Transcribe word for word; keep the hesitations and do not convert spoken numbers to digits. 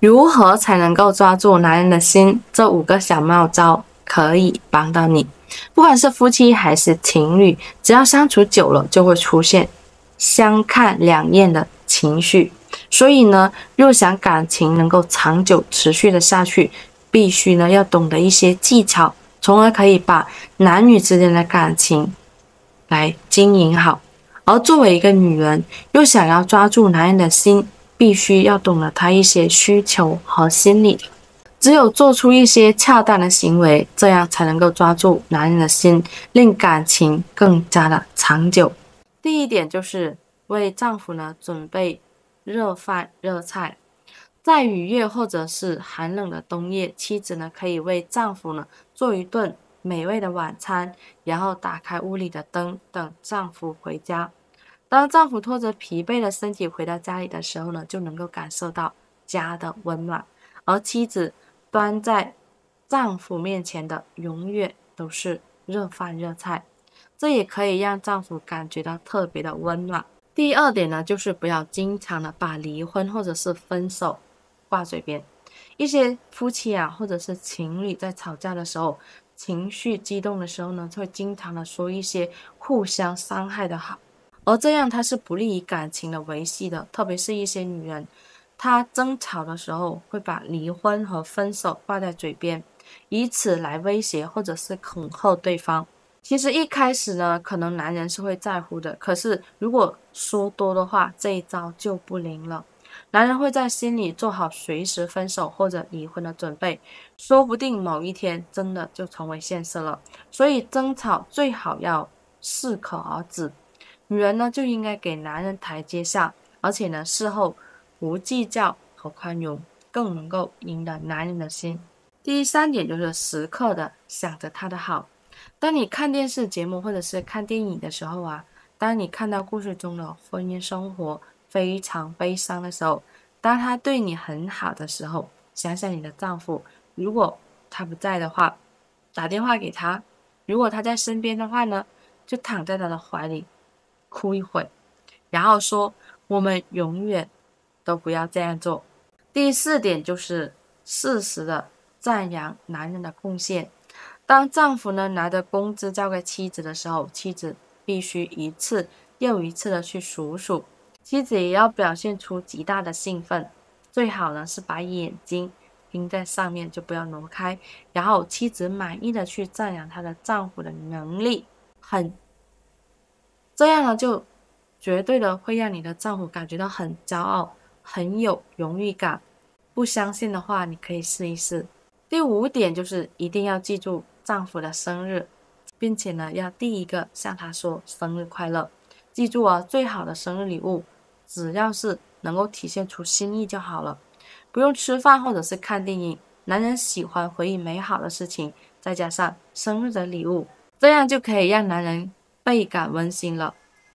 如何才能够抓住男人的心？这五个小妙招可以帮到你。不管是夫妻还是情侣，只要相处久了，就会出现相看两厌的情绪。所以呢，若想感情能够长久持续的下去，必须呢要懂得一些技巧，从而可以把男女之间的感情来经营好。而作为一个女人，又想要抓住男人的心，必须要懂得他一些需求和心理。只有做出一些恰当的行为，这样才能够抓住男人的心，令感情更加的长久。第一点就是为丈夫呢准备热饭热菜。在雨夜或者是寒冷的冬夜，妻子呢可以为丈夫呢做一顿美味的晚餐，然后打开屋里的灯，等丈夫回家。当丈夫拖着疲惫的身体回到家里的时候呢，就能够感受到家的温暖。而妻子端在丈夫面前的永远都是热饭热菜，这也可以让丈夫感觉到特别的温暖。第二点呢，就是不要经常的把离婚或者是分手挂嘴边。一些夫妻啊，或者是情侣在吵架的时候，情绪激动的时候呢，会经常的说一些互相伤害的好，而这样它是不利于感情的维系的。特别是一些女人，她争吵的时候会把离婚和分手挂在嘴边，以此来威胁或者是恐吓对方。其实一开始呢，可能男人是会在乎的，可是如果说多的话，这一招就不灵了。男人会在心里做好随时分手或者离婚的准备，说不定某一天真的就成为现实了。所以争吵最好要适可而止。女人呢就应该给男人台阶下，而且呢事后不计较和宽容，更能够赢得男人的心。第三点就是时刻的想着他的好。当你看电视节目或者是看电影的时候啊，当你看到故事中的婚姻生活非常悲伤的时候，当他对你很好的时候，想想你的丈夫，如果他不在的话，打电话给他；如果他在身边的话呢，就躺在他的怀里哭一会，然后说我们永远都不要这样做。第四点就是适时的赞扬男人的贡献。当丈夫呢拿着工资交给妻子的时候，妻子必须一次又一次的去数数，妻子也要表现出极大的兴奋，最好呢是把眼睛盯在上面，就不要挪开，然后妻子满意的去赞扬她的丈夫的能力，很这样呢就绝对的会让你的丈夫感觉到很骄傲，很有荣誉感。不相信的话，你可以试一试。第五点就是一定要记住丈夫的生日，并且呢要第一个向他说生日快乐。记住啊，最好的生日礼物只要是能够体现出心意就好了，不用吃饭或者是看电影。男人喜欢回忆美好的事情，再加上生日的礼物，这样就可以让男人倍感温馨了。